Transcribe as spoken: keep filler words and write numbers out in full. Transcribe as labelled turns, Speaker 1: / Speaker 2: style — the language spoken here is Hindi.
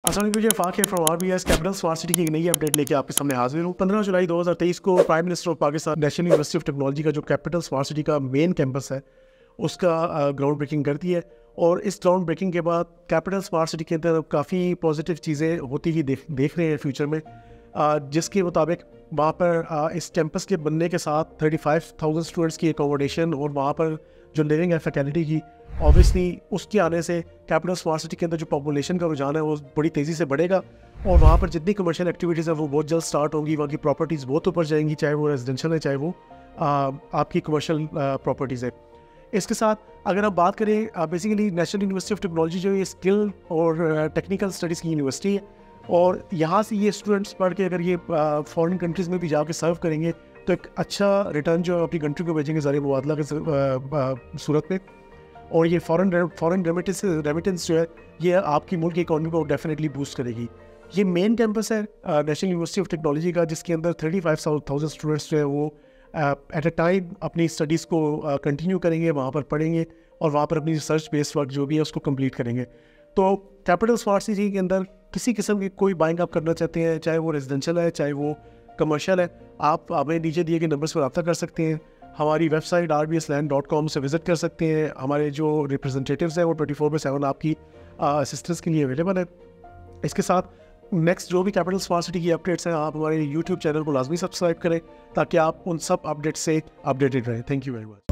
Speaker 1: अस्सलाम वालेकुम, फाक है from RBS capital smart city की एक नई अपडेट लेके आपके सामने हाजिर हूँ। पंद्रह जुलाई दो हज़ार तेईस को prime minister of Pakistan national university of technology का जो कैपिटल स्मार्ट सिटी का मेन कैंपस है उसका ग्राउंड ब्रेकिंग कर दी है। और इस ग्राउंड ब्रेकिंग के बाद कैपिटल स्मार्ट सिटी के अंदर काफ़ी पॉजिटिव चीज़ें होती हुई देख देख रहे हैं फ्यूचर में, आ, जिसके मुताबिक वहाँ पर आ, इस कैंपस के बनने के साथ थर्टी फाइव थाउजेंड स्टूडेंट्स की एकोमोडेशन और वहाँ पर जो लिविंग है फैकल्टी की, ऑब्वियसली उसके आने से कैपिटल स्मार्ट सिटी के अंदर जो पॉपुलेशन का रुझान है वो बड़ी तेज़ी से बढ़ेगा और वहाँ पर जितनी कमर्शियल एक्टिविटीज़ है वो बहुत जल्द स्टार्ट होंगी। वहाँ की प्रॉपर्टीज़ बहुत ऊपर जाएंगी, चाहे वो रेजिडेंशियल है चाहे वो आ, आपकी कमर्शियल प्रॉपर्टीज़ है। इसके साथ अगर आप बात करें, basically national university of technology जो ये स्किल और टेक्निकल स्टडीज़ की यूनिवर्सिटी है और यहाँ से ये स्टूडेंट्स पढ़ के अगर ये फॉरेन कंट्रीज़ में भी जाके सर्व करेंगे तो एक अच्छा रिटर्न जो अपनी कंट्री को भेजेंगे ज़रिए मुबादला के सूरत में। और ये फॉरेन फॉरेन रेमिटेंस रेमिटेंस जो है ये आपकी मुल्क की इकॉनमी को डेफिनेटली बूस्ट करेगी। ये मेन कैंपस है नेशनल यूनिवर्सिटी ऑफ टेक्नोलॉजी का, जिसके अंदर थर्टी फाइव थाउजेंड स्टूडेंट्स जो है वो एट अ टाइम अपनी स्टडीज़ को कंटिन्यू uh, करेंगे, वहाँ पर पढ़ेंगे और वहाँ पर अपनी रिसर्च बेस्ड वर्क जो भी है उसको कंप्लीट करेंगे। तो कैपिटल स्मार्ट सिटी के अंदर किसी किस्म की कोई बाइंग आप करना चाहते हैं, चाहे वो रेजिडेंशियल है चाहे वो कमर्शियल है, आप हमें नीचे दिए गए नंबर्स पर रब्ता कर सकते हैं। हमारी website R B S land dot com से विज़िट कर सकते हैं। हमारे जो रिप्रेजेंटेटिव्स हैं वो ट्वेंटी फोर बाई सेवन आपकी असिस्टेंस के लिए अवेलेबल है। इसके साथ नेक्स्ट जो भी कैपिटल स्मार्ट सिटी की अपडेट्स हैं आप हमारे यूट्यूब चैनल को लाजमी सब्सक्राइब करें ताकि आप उन सब अपडेट्स से अपडेटेड रहें। Thank you very much.